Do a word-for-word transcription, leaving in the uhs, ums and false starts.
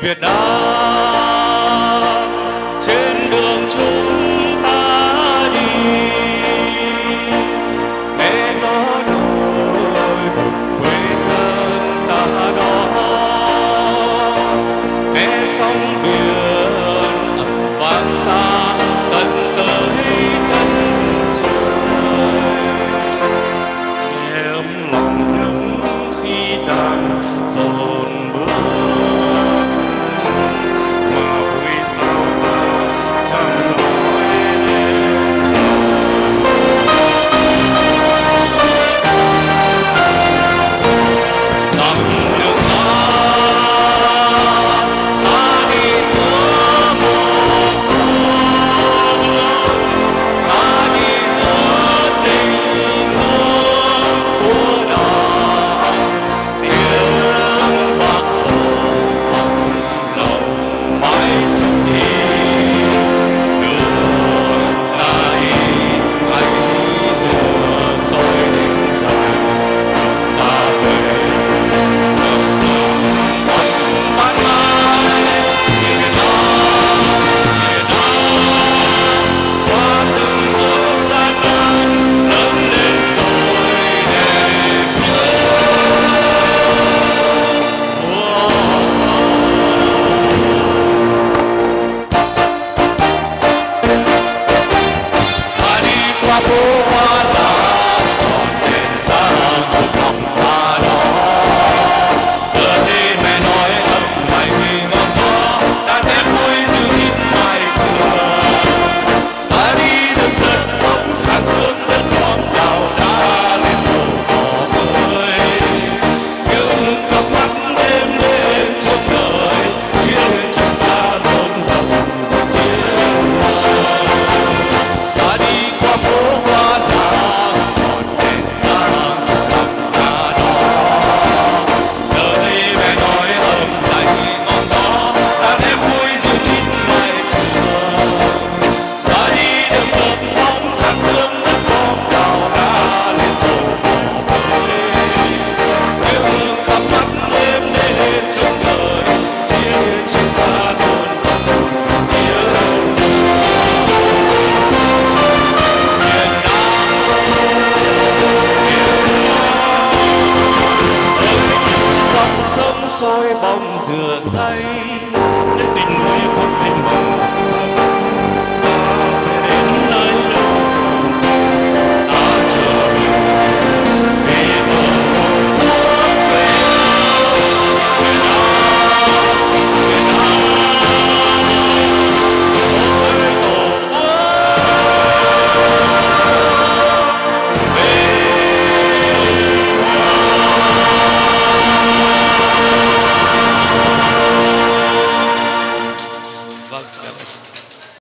Việt Nam trên đường chúng ta đi, nghe gió nổi quê dân ta đó, nghe sóng biển ầm vang xa tận tới chân trời. Nghe ấm lòng nhớ khi đang dồn bước, mà vui sao ta chẳng nói nên dặm đường xa ta đi giữa mùa xuân, ta đi giữa tình thương của đời, tiếng bác hồ vang lòng mãi trong tim. Đường ta đi anh vừa soi đêm dài, ta về ban mai Việt Nam, Việt Nam qua từng bước gian nan lớn lên rồi đẹp nhất mùa xuân. Ta đi qua phố hoa làng còn đèn sáng rực lòng ta đó, vừa thì mẹ nói âm lành ngọn gió đã thét vui dịu hít mai trường. Ta đi đường rất bóng hàng sương đất ngọn đào đã lên phố cỏ bơi, những cặp mắt đêm đêm trong đời chiến tranh xa rộn rập chiến hoa. Ta đi qua phố hoa làng còn đèn sáng rực lòng ta đó, lời mẹ nói âm lành ngọn gió đã đem vui dịu rít mai trường. Ta đi đường dợp bóng hàng sương đất bom đào đã lên phố cỏ bơi, những cặp mắt đêm đêm trong đời chiến tranh xa rộn rập chiến dòng sông soi bóng dừa say, đất đỉnh núi khuất mênh mông.